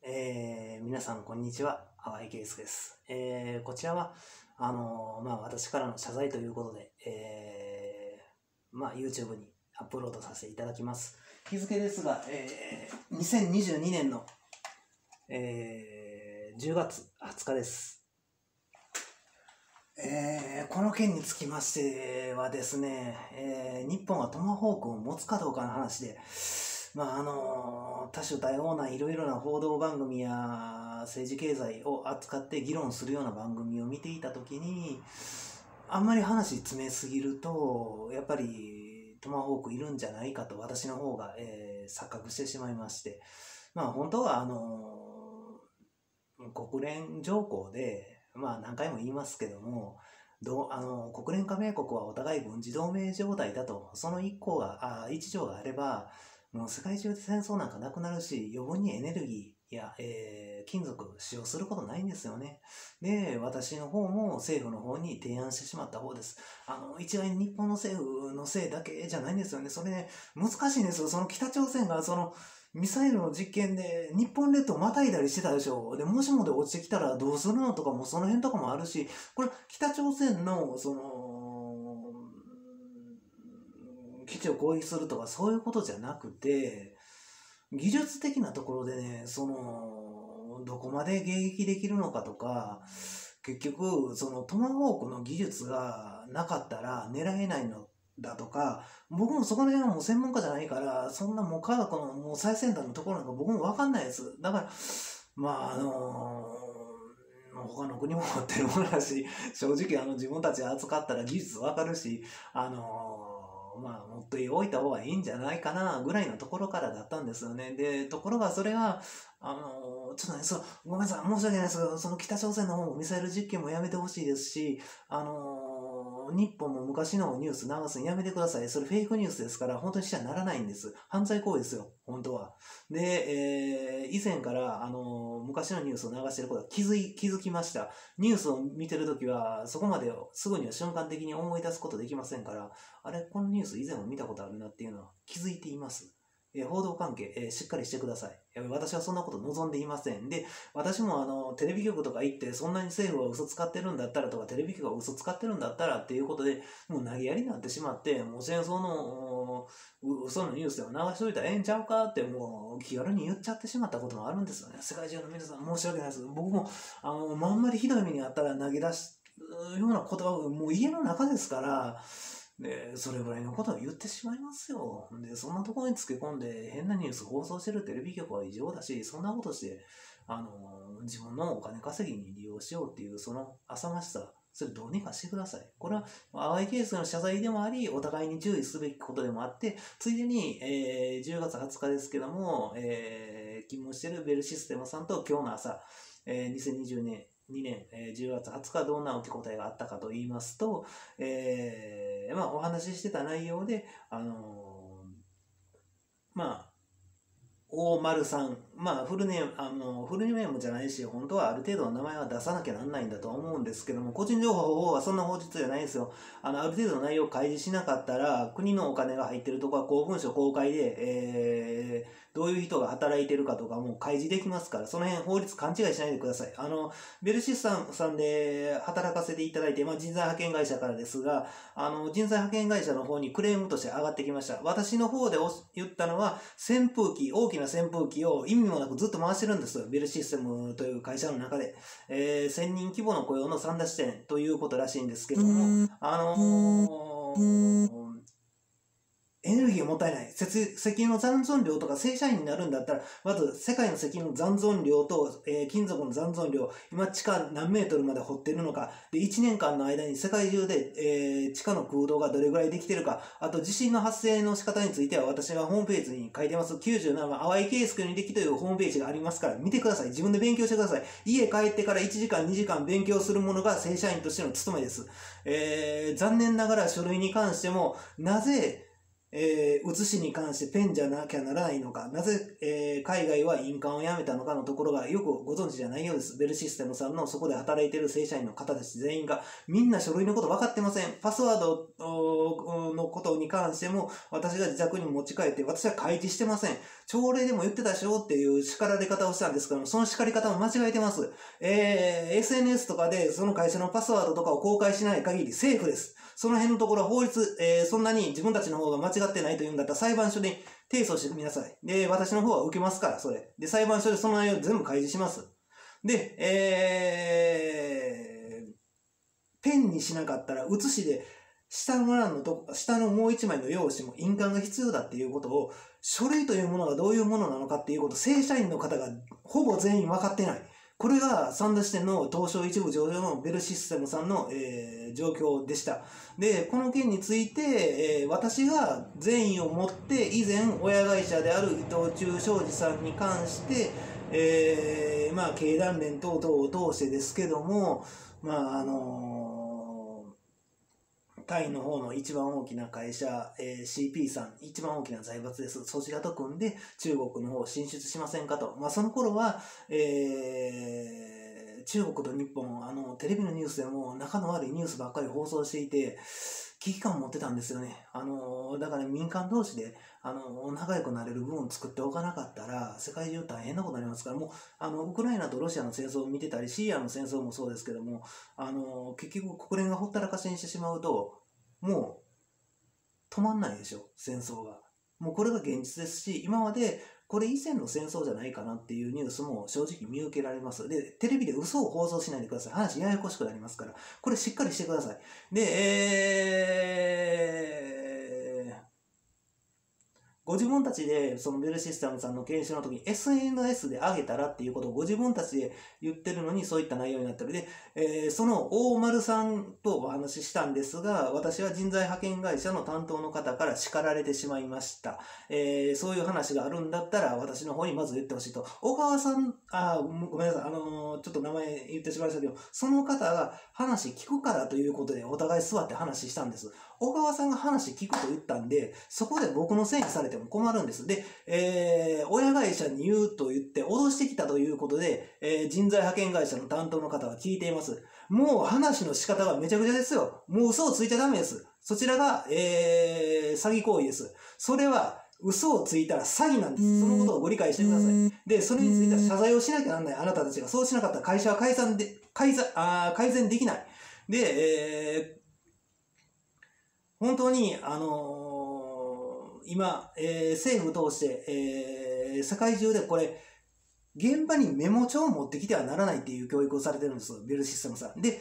皆さん、こんにちは。淡井圭介です。こちらは、私からの謝罪ということで、YouTube にアップロードさせていただきます。日付ですが、2022年の、10月20日です。この件につきましてはですね、日本がトマホークを持つかどうかの話で、多種多様ないろいろな報道番組や政治経済を扱って議論するような番組を見ていたときに、あんまり話詰めすぎると、やっぱりトマホークいるんじゃないかと私の方が、錯覚してしまいまして、本当は国連条項で、何回も言いますけども、国連加盟国はお互い軍事同盟状態だと、その一条があれば、もう世界中で戦争なんかなくなるし、余分にエネルギーや、金属使用することないんですよね。で、私の方も政府の方に提案してしまった方です。一概に日本の政府のせいだけじゃないんですよね。それね、難しいんですよ。その北朝鮮がミサイルの実験で日本列島またいだりしてたでしょ。で、もしもで落ちてきたらどうするのとかもその辺とかもあるし、これ北朝鮮の基地を攻撃するとかそういうことじゃなくて、技術的なところでね、どこまで迎撃できるのかとか、結局、トマホークの技術がなかったら狙えないのだとか、僕もそこら辺はもう専門家じゃないから、そんなもう科学のもう最先端のところなんか僕もわかんないです。だから、他の国も持ってるものだし、正直自分たち扱ったら技術わかるし、持っておいた方がいいんじゃないかなぐらいのところからだったんですよね。で、ところがそれが、ちょっとね、ごめんなさい、申し訳ないですけど、北朝鮮の方もミサイル実験もやめてほしいですし、日本も昔のニュース流すのやめてください。それフェイクニュースですから、本当にしちゃならないんです。犯罪行為ですよ、本当は。で、以前から、昔のニュースを流していることは気づきました。ニュースを見てるときは、そこまですぐには瞬間的に思い出すことできませんから、このニュース以前も見たことあるなっていうのは気づいています。報道関係、しっかりしてください。私はそんなこと望んでいません。で、私もテレビ局とか行って、そんなに政府は嘘使ってるんだったらとか、テレビ局は嘘使ってるんだったらっていうことで、もう投げやりになってしまって、もう戦争の嘘のニュースでも流しといたらええんちゃうかって、もう気軽に言っちゃってしまったこともあるんですよね。世界中の皆さん申し訳ないです。僕も、まんまりひどい目にあったら投げ出すようなことは、もう家の中ですから、で、それぐらいのことを言ってしまいますよ。で、そんなところにつけ込んで変なニュース放送してるテレビ局は異常だし、そんなことして、自分のお金稼ぎに利用しようっていう、その浅ましさ、それどうにかしてください。これは、淡いケースの謝罪でもあり、お互いに注意すべきことでもあって、ついでに、10月20日ですけども、勤務しているベルシステムさんと今日の朝、2020年、2年、10月20日どんな受け答えがあったかと言いますと、お話ししてた内容で、大丸さん、フルネームじゃないし、本当はある程度の名前は出さなきゃなんないんだとは思うんですけども、個人情報はそんな法律じゃないですよ。ある程度の内容を開示しなかったら、国のお金が入ってるとこは公文書公開で、どういう人が働いてるかとかも開示できますから、その辺法律勘違いしないでください。ベルシスさんで働かせていただいて、人材派遣会社からですが、人材派遣会社の方にクレームとして上がってきました。私の方で言ったのは、大きな扇風機を意味もなくずっと回してるんですよ。ベルシステムという会社の中で。1000人規模の雇用の3打点ということらしいんですけども、エネルギーがもったいない。石油の残存量とか正社員になるんだったら、まず世界の石油の残存量と、金属の残存量、今地下何メートルまで掘ってるのか、で、1年間の間に世界中で、地下の空洞がどれぐらいできてるか、あと地震の発生の仕方については私がホームページに書いてます。97番、淡井圭介にできというホームページがありますから、見てください。自分で勉強してください。家帰ってから1時間、2時間勉強するものが正社員としての務めです。残念ながら書類に関しても、なぜ、 写しに関してペンじゃなきゃならないのか、なぜ、海外は印鑑をやめたのかのところがよくご存知じゃないようです。ベルシステムさんのそこで働いている正社員の方たち全員がみんな書類のこと分かってません。パスワードのことに関しても私が自宅に持ち帰って私は開示してません。朝礼でも言ってたでしょっていう叱られ方をしたんですけども、その叱り方も間違えてます。SNS とかでその会社のパスワードとかを公開しない限りセーフです。その辺のところは法律、そんなに自分たちの方が間違ってないというんだったら裁判所に提訴してみなさい。で、私の方は受けますから、それ。で、裁判所でその内容全部開示します。で、ペンにしなかったら写しで下の欄の下のもう一枚の用紙も印鑑が必要だっていうことを、書類というものがどういうものなのかっていうことを正社員の方がほぼ全員分かってない。これが三田支店の東証一部上場のベルシステムさんの、状況でした。で、この件について、私が善意を持って以前親会社である伊藤忠商事さんに関して、経団連等々を通してですけども、タイの方の一番大きな会社、CP さん、一番大きな財閥です。そちらと組んで中国の方を進出しませんかと。その頃は、中国と日本、テレビのニュースでも仲の悪いニュースばっかり放送していて、危機感を持ってたんですよね。だから民間同士で、仲良くなれる部分を作っておかなかったら、世界中大変なことになりますから、もう、ウクライナとロシアの戦争を見てたり、シリアの戦争もそうですけども、結局国連がほったらかしにしてしまうと、もう、止まんないでしょ、戦争が。もうこれが現実ですし、今まで、これ以前の戦争じゃないかなっていうニュースも正直見受けられます。で、テレビで嘘を放送しないでください。話ややこしくなりますから。これしっかりしてください。で、ご自分たちでそのベルシステムさんの研修の時に SNS で上げたらっていうことをご自分たちで言ってるのにそういった内容になってる。で、その大丸さんとお話ししたんですが、私は人材派遣会社の担当の方から叱られてしまいました。そういう話があるんだったら私の方にまず言ってほしいと。小川さん、ごめんなさい、ちょっと名前言ってしまいましたけど、その方が話聞くからということでお互い座って話したんです。小川さんが話聞くと言ったんで、そこで僕のせいにされても困るんです。で、親会社に言うと言って脅してきたということで、人材派遣会社の担当の方は聞いています。もう話の仕方がめちゃくちゃですよ。もう嘘をついちゃダメです。そちらが、詐欺行為です。それは嘘をついたら詐欺なんです。そのことをご理解してください。で、それについては謝罪をしなきゃならないあなたたちが、そうしなかったら会社は改善できない。で、本当に、今、政府通して、世界中でこれ、現場にメモ帳を持ってきてはならないっていう教育をされてるんです。ベルシステムさん。で、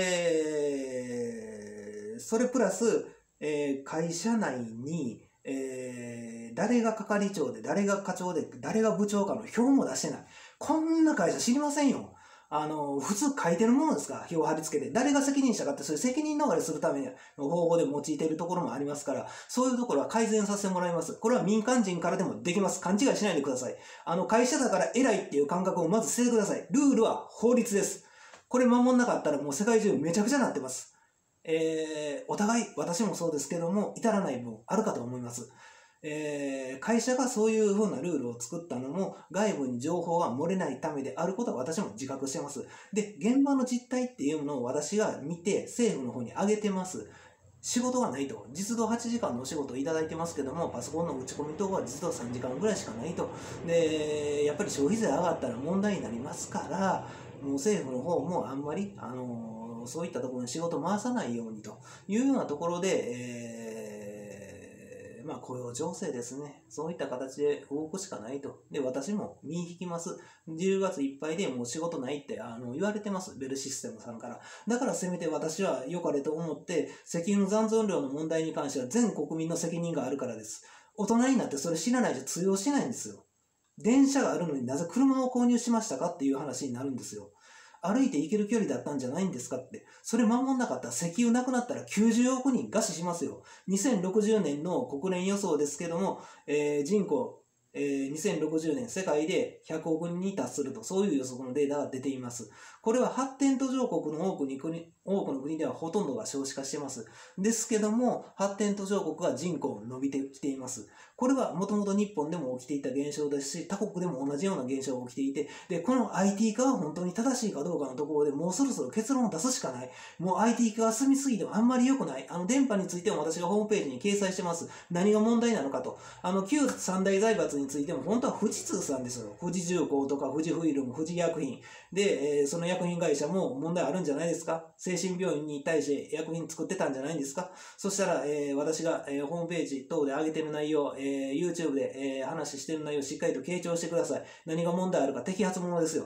それプラス、会社内に、誰が係長で、誰が課長で、誰が部長かの表も出してない。こんな会社知りませんよ。普通書いてるものですから、表を貼り付けて。誰が責任者かって、そういう責任逃れするための方法で用いているところもありますから、そういうところは改善させてもらいます。これは民間人からでもできます。勘違いしないでください。会社だから偉いっていう感覚をまず捨ててください。ルールは法律です。これ守んなかったらもう世界中めちゃくちゃなってます。お互い、私もそうですけども、至らない部分あるかと思います。会社がそういう風なルールを作ったのも外部に情報が漏れないためであることは私も自覚してます。で、現場の実態っていうのを私が見て政府の方に上げてます。仕事がないと。実働8時間のお仕事をいただいてますけども、パソコンの打ち込み等は実働3時間ぐらいしかないと。で、やっぱり消費税上がったら問題になりますから、もう政府の方もあんまり、そういったところに仕事を回さないようにというようなところで、雇用調整ですね。そういった形で動くしかないと。で、私も身引きます。10月いっぱいでもう仕事ないって言われてます。ベルシステムさんから。だからせめて私は良かれと思って、石油の残存量の問題に関しては全国民の責任があるからです。大人になってそれ知らないと通用しないんですよ。電車があるのになぜ車を購入しましたかっていう話になるんですよ。歩いて行ける距離だったんじゃないんですかって。それ守んなかったら石油なくなったら90億人餓死しますよ。2060年の国連予想ですけども、人口 2060年世界で100億人に達すると、そういう予測のデータが出ています。これは発展途上国の多くの国ではほとんどが少子化しています。ですけども、発展途上国は人口伸びてきています。これはもともと日本でも起きていた現象ですし、他国でも同じような現象が起きていて、で、この IT 化が本当に正しいかどうかのところでもうそろそろ結論を出すしかない。もう IT 化が進みすぎてもあんまり良くない。電波についても私がホームページに掲載してます。何が問題なのかと。旧三大財閥についても本当は富士通さんですよ。富士重工とか富士フイルム、富士薬品。で、その薬品会社も問題あるんじゃないですか。精神病院に対して薬品作ってたんじゃないんですか。そしたら、私が、ホームページ等で上げてる内容、YouTube で、話してる内容をしっかりと傾聴してください。何が問題あるか摘発物ですよ。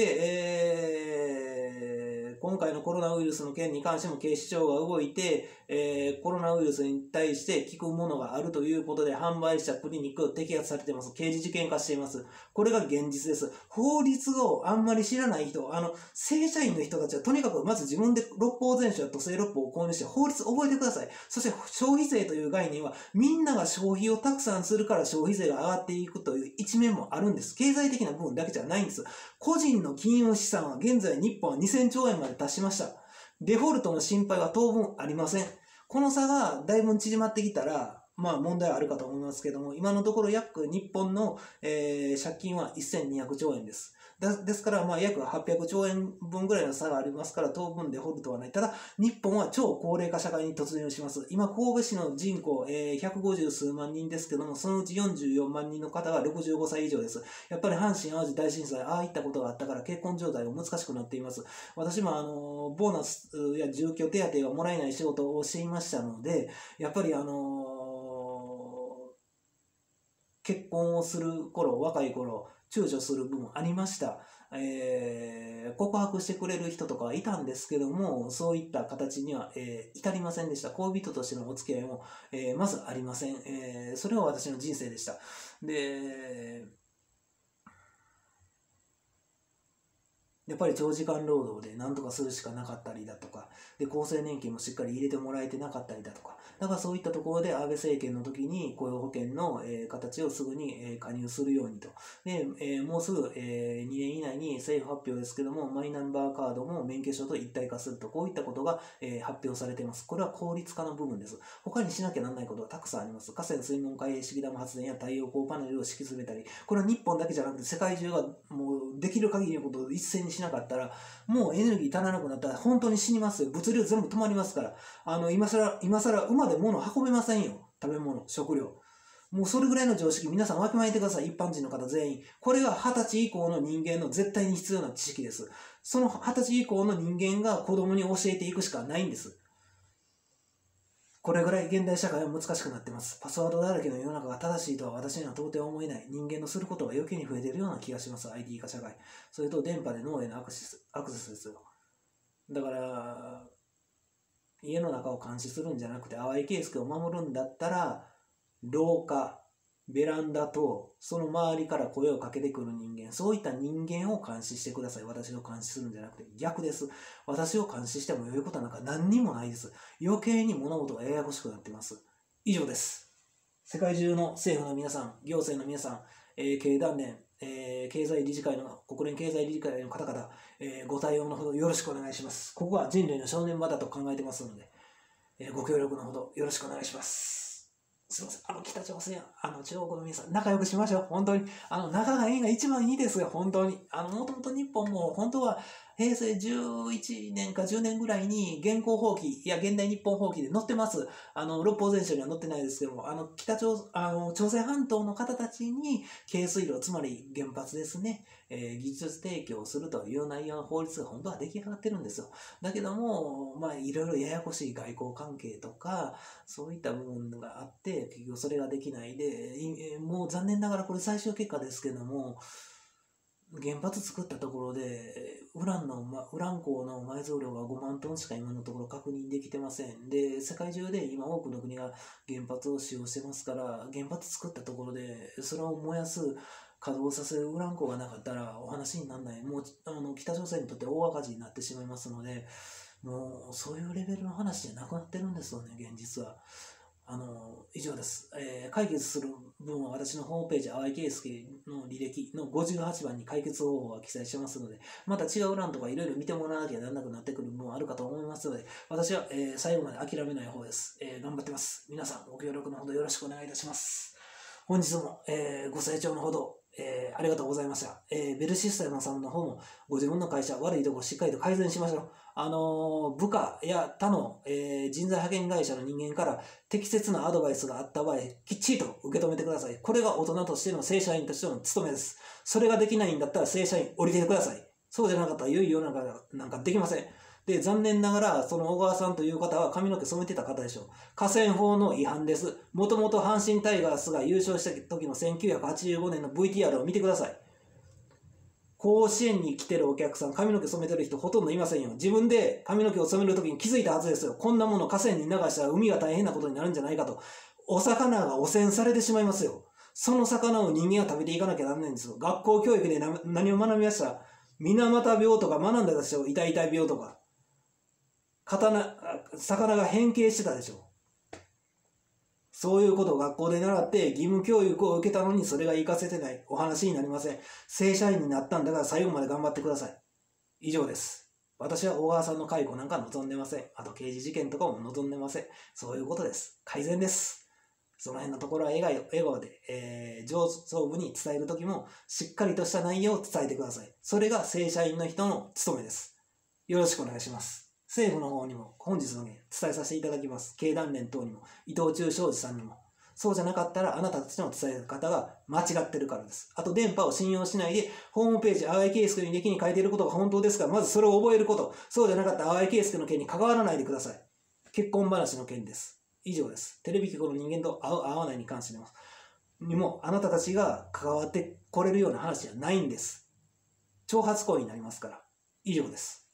で、今回のコロナウイルスの件に関しても警視庁が動いて、コロナウイルスに対して効くものがあるということで販売したクリニックを摘発されています。刑事事件化しています。これが現実です。法律をあんまり知らない人、正社員の人たちはとにかくまず自分で六法全書や土星六法を購入して法律を覚えてください。そして消費税という概念はみんなが消費をたくさんするから消費税が上がっていくという一面もあるんです。経済的な部分だけじゃないんです。個人の金融資産は現在日本は2000兆円まで達しました。デフォルトの心配は当分ありません。この差がだいぶ縮まってきたら、まあ問題はあるかと思いますけども、今のところ約日本の、借金は1200兆円です。ですから、まあ約800兆円分ぐらいの差がありますから、当分デフォルトはない。ただ、日本は超高齢化社会に突入します。今、神戸市の人口、150数万人ですけども、そのうち44万人の方が65歳以上です。やっぱり阪神淡路大震災、ああいったことがあったから結婚状態が難しくなっています。私もボーナスや住居手当がもらえない仕事をしていましたので、やっぱり結婚をする頃、若い頃、躊躇する部分ありました。告白してくれる人とかはいたんですけども、そういった形には、至りませんでした。恋人としてのお付き合いも、まずありません。それは私の人生でした。で、やっぱり長時間労働で何とかするしかなかったりだとか、で、厚生年金もしっかり入れてもらえてなかったりだとか、だからそういったところで安倍政権の時に雇用保険の、形をすぐに、加入するようにと。で、もうすぐ、2年以内に政府発表ですけども、マイナンバーカードも免許証と一体化すると、こういったことが、発表されています。これは効率化の部分です。他にしなきゃならないことはたくさんあります。河川水門開閉式ダム発電や太陽光パネルを敷き詰めたり、これは日本だけじゃなくて世界中がもうできる限りのことを一斉にしなかったら、もうエネルギー足らなくなったら本当に死にますよ。物流全部止まりますから。今更馬で物を運べませんよ。食べ物、食料。もうそれぐらいの常識、皆さんわきまえてください。一般人の方全員。これが20歳以降の人間の絶対に必要な知識です。その20歳以降の人間が子供に教えていくしかないんです。これぐらい現代社会は難しくなってます。パスワードだらけの世の中が正しいとは私には到底思えない。人間のすることが余計に増えているような気がします。IT 化社会。それと電波で脳へのアクセスですよ。だから、家の中を監視するんじゃなくて、淡井圭介を守るんだったら、廊下、ベランダと、その周りから声をかけてくる人間、そういった人間を監視してください。私を監視するんじゃなくて、逆です。私を監視しても良いことなんか何にもないです。余計に物事がややこしくなってます。以上です。世界中の政府の皆さん、行政の皆さん、経団連、経済理事会の、国連経済理事会の方々、ご対応のほどよろしくお願いします。ここは人類の正念場だと考えてますので、ご協力のほどよろしくお願いします。すいません。北朝鮮、中国の皆さん、仲良くしましょう。本当に。仲がいいが一番いいですよ。本当に。もともと日本も、本当は、平成11年か10年ぐらいに現行法規、いや、現代日本法規で載ってます。六法全書には載ってないですけども、朝鮮半島の方たちに、軽水炉、つまり原発ですね、技術提供するという内容の法律が本当は出来上がってるんですよ。だけども、まあ、いろいろややこしい外交関係とか、そういった部分があって、結局それができないで、もう残念ながらこれ最終結果ですけども、原発作ったところで、ウラン鉱の埋蔵量が5万トンしか今のところ確認できてません。で、世界中で今多くの国が原発を使用してますから、原発作ったところで、それを燃やす、稼働させるウラン鉱がなかったらお話にならない。もう、北朝鮮にとって大赤字になってしまいますので、もう、そういうレベルの話じゃなくなってるんですよね、現実は。 以上です。解決する分は私のホームページ、淡井圭介の履歴の58番に解決方法が記載してますので、また違う欄とかいろいろ見てもらわなきゃならなくなってくる部分はあるかと思いますので、私は、最後まで諦めない方です。頑張ってます。皆さんご協力のほどよろしくお願いいたします。本日も、ご清聴のほど、ありがとうございました。ベルシステムさんの方もご自分の会社、悪いところをしっかりと改善しましょう。部下や他の、人材派遣会社の人間から適切なアドバイスがあった場合、きっちりと受け止めてください。これが大人としての正社員としての務めです。それができないんだったら正社員降りてください。そうじゃなかったら良い世の中なんかできません。で、残念ながら、その小川さんという方は髪の毛染めてた方でしょう。河川法の違反です。もともと阪神タイガースが優勝した時の1985年の VTR を見てください。甲子園に来てるお客さん、髪の毛染めてる人ほとんどいませんよ。自分で髪の毛を染めるときに気づいたはずですよ。こんなもの河川に流したら海が大変なことになるんじゃないかと。お魚が汚染されてしまいますよ。その魚を人間は食べていかなきゃならないんですよ。学校教育で何を学びました？水俣病とか学んだでしょ。痛々病とか。魚が変形してたでしょ。そういうことを学校で習って義務教育を受けたのにそれが活かせてないお話になりません。正社員になったんだから最後まで頑張ってください。以上です。私は小川さんの解雇なんか望んでません。あと刑事事件とかも望んでません。そういうことです。改善です。その辺のところは笑顔で、上層部に伝えるときもしっかりとした内容を伝えてください。それが正社員の人の務めです。よろしくお願いします。政府の方にも本日の件伝えさせていただきます。経団連等にも、伊藤忠商事さんにも。そうじゃなかったらあなたたちの伝え方が間違ってるからです。あと電波を信用しないで、ホームページ、淡井圭介の履歴に書いていることが本当ですから、まずそれを覚えること。そうじゃなかったら淡井圭介の件に関わらないでください。結婚話の件です。以上です。テレビ局の人間と会う会わないに関してにも、あなたたちが関わってこれるような話じゃないんです。挑発行為になりますから。以上です。